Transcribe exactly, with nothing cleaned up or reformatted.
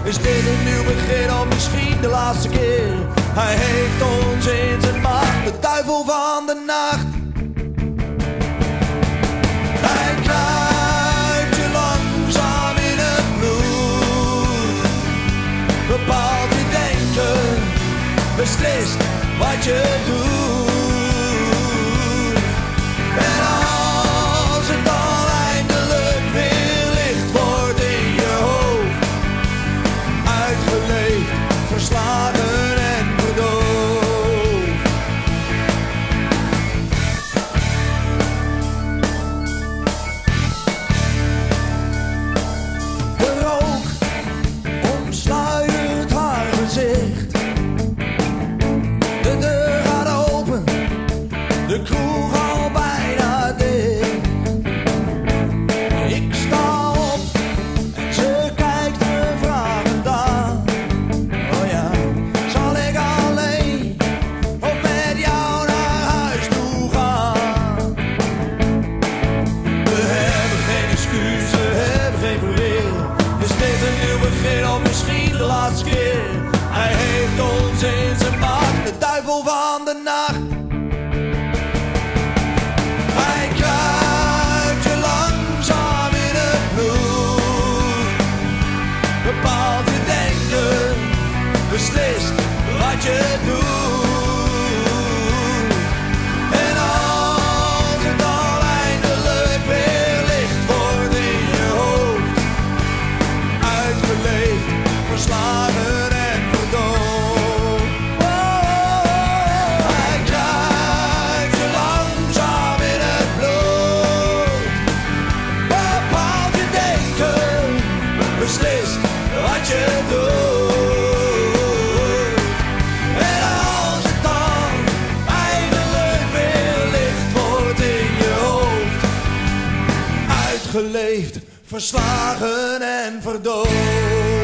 Is dit een nieuw begin of misschien de laatste keer? Hij heeft ons in zijn macht, de duivel van de nacht. Hij kruipt je langzaam in het bloed, bepaalt je denken, beslist wat je doet. En als het dan eindelijk weer licht wordt in je hoofd, uitgeleefd, verslagen en verdoofd. De rook omsluiert haar gezicht. De deur gaat open, de kroeg al bijna dicht. Ik sta op en ze kijkt me vragend aan. Oh ja, zal ik alleen of met jou naar huis toe gaan? We hebben geen excuus, we hebben geen verweer. Is dit een nieuw begin of misschien de laatste keer? Hij heeft ons in zijn macht, de duivel van de nacht. Hij kruipt je langzaam in het bloed, bepaalt je denken, beslist wat je doet. En als het dan eindelijk weer licht wordt in je hoofd, uitgeleefd, verslagen en verdoofd. Oh, hij kruipt je langzaam in het bloed, bepaalt je denken, beslist wat je doet. En als het dan eindelijk weer licht wordt in je hoofd, uitgeleefd, verslagen en verdoofd.